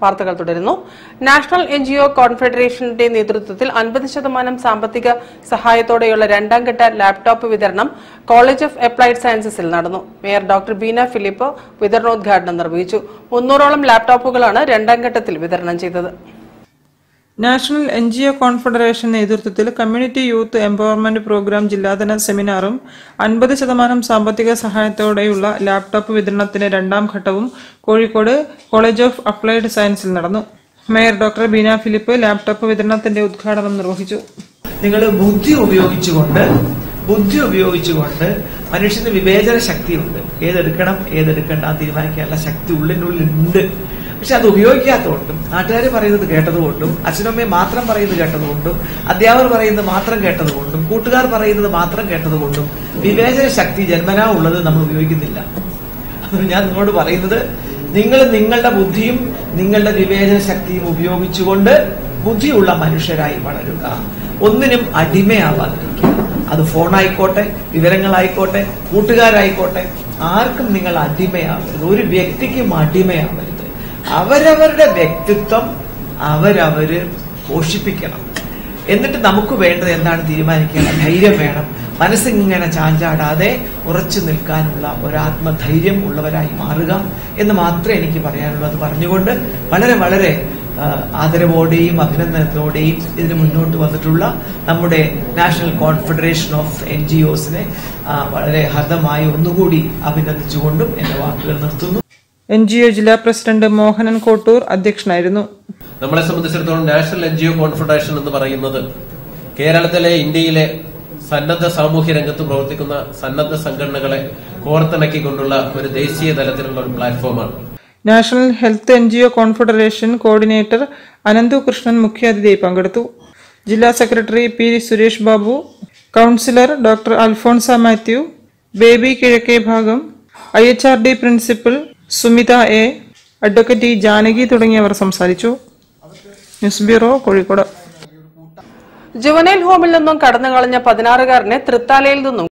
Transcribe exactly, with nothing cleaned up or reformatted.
വാർത്തകൾ തുടരുന്നു. National NGO കോൺഫെഡറേഷന്റെ നേതൃത്വത്തിൽ അൻപത് ശതമാനം സാമ്പത്തിക സഹായത്തോടെയുള്ള രണ്ടാം ഘട്ട ലാപ്ടോപ്പ് വിതരണം കോളേജ് ഓഫ് അപ്ലൈഡ് സയൻസസിൽ നടന്നു. മേയർ ഡോക്ടർ ബീന ഫിലിപ്പ് വിതരണോദ്ഘാടനം നിർവഹിച്ചു. മുന്നൂറോളം ലാപ്ടോപ്പുകളാണ് രണ്ടാം ഘട്ടത്തിൽ വിതരണം ചെയ്തത്. നാഷണൽ എൻജിഒ കോൺഫെഡറേഷൻ നേതൃത്വത്തിൽ കമ്മ്യൂണിറ്റി യൂത്ത് എംപവർമെന്റ് പ്രോഗ്രാം ജില്ലാതല സെമിനാറും അൻപത് ശതമാനം സാമ്പത്തിക സഹായത്തോടെയുള്ള ലാപ്ടോപ്പ് വിതരണത്തിന്റെ രണ്ടാം ഘട്ടവും കോഴിക്കോട് കോളേജ് ഓഫ് അപ്ലൈഡ് സയൻസിൽ നടന്നു. Mayor doctor Beena Philip laptop വിതരണത്തിന്റെ ഉദ്ഘാടനം നിർവഹിച്ചു. നിങ്ങൾ ബുദ്ധി ഉപയോഗിച്ചുകൊണ്ട് ബുദ്ധി ഉപയോഗിച്ചുകൊണ്ട് മനുഷ്യന് വിവേചന ശക്തിയുണ്ട്. ഏതെടുക്കണം ഏതെടുക്കണ്ട തീരുമാനിക്കാനുള്ള ശക്തി ഉള്ളിനുള്ളിലുണ്ട്. പക്ഷെ അത് ഉപയോഗിക്കാത്തതുകൊണ്ടും നാട്ടുകാർ പറയുന്നത് കേട്ടതുകൊണ്ടും അച്ഛനമ്മയെ മാത്രം പറയുന്നത് കേട്ടതുകൊണ്ടും അധ്യാപകർ പറയുന്നത് മാത്രം കേട്ടതുകൊണ്ടും കൂട്ടുകാർ പറയുന്നത് മാത്രം കേട്ടതുകൊണ്ടും വിവേചന ശക്തി ജന്മനാ ഉള്ളത് നമ്മൾ ഉപയോഗിക്കുന്നില്ല. അതുകൊണ്ട് ഞാൻ നിങ്ങളോട് പറയുന്നത്, നിങ്ങൾ നിങ്ങളുടെ ബുദ്ധിയും നിങ്ങളുടെ വിവേചന ശക്തിയും ഉപയോഗിച്ചുകൊണ്ട് ബുദ്ധിയുള്ള മനുഷ്യരായി വളരുക. ഒന്നിനും അടിമയാവാതിരിക്കുക. അത് ഫോണായിക്കോട്ടെ, വിവരങ്ങളായിക്കോട്ടെ, കൂട്ടുകാരായിക്കോട്ടെ, ആർക്കും നിങ്ങൾ അടിമയാവരുത്. ഒരു വ്യക്തിക്കും അടിമയാവരുത്. അവരവരുടെ വ്യക്തിത്വം അവരവര് പോഷിപ്പിക്കണം. എന്നിട്ട് നമുക്ക് വേണ്ടത് എന്താണ് തീരുമാനിക്കുക. ധൈര്യം വേണം. മനസ്സിങ്ങനെ ചാഞ്ചാടാതെ ഉറച്ചു നിൽക്കാനുള്ള ഒരാത്മധൈര്യം ഉള്ളവരായി മാറുക എന്ന് മാത്രമേ എനിക്ക് പറയാനുള്ളൂ. അത് പറഞ്ഞുകൊണ്ട് വളരെ വളരെ ആദരവോടെയും അഭിനന്ദനത്തോടെയും ഇതിന് മുന്നോട്ട് വന്നിട്ടുള്ള നമ്മുടെ national confederation of N G ഒസിനെ വളരെ ഹൃദ്യമായി ഒന്നുകൂടി അഭിനന്ദിച്ചുകൊണ്ടും എന്റെ വാക്കുകൾ നിർത്തുന്നു. എൻ ജി ഒ ജില്ലാ പ്രസിഡന്റ് മോഹനൻ കോട്ടൂർ അധ്യക്ഷനായിരുന്നു. നമ്മളെ സംബന്ധിച്ചിടത്തോളം national N G O confederation എന്ന് പറയുന്നത് കേരളത്തിലെ ഇന്ത്യയിലെ സന്നദ്ധ സാമൂഹ്യ രംഗത്ത് പ്രവർത്തിക്കുന്ന സന്നദ്ധ സംഘടനകളെ കോർത്തിണക്കിക്കൊണ്ടുള്ള ഒരു ദേശീയ തലത്തിലുള്ള ഒരു പ്ലാറ്റ്ഫോമാണ്. National health N G O confederation coordinator Ananthu Krishnan മുഖ്യാതിഥിയായി പങ്കെടുത്തു. ജില്ലാ secretary P Suresh Babu, councillor doctor Alphonsa Mathew, Baby Kizhakke Bhagam, I H R D principal Sumitha A, advocate Janaki തുടങ്ങിയവർ സംസാരിച്ചു. News bureau, Kozhikode. ജുവനൈൽ ഹോമിൽ നിന്നും കടന്നുകളഞ്ഞ പതിനാറുകാരനെ തൃത്താലയിൽ നിന്നും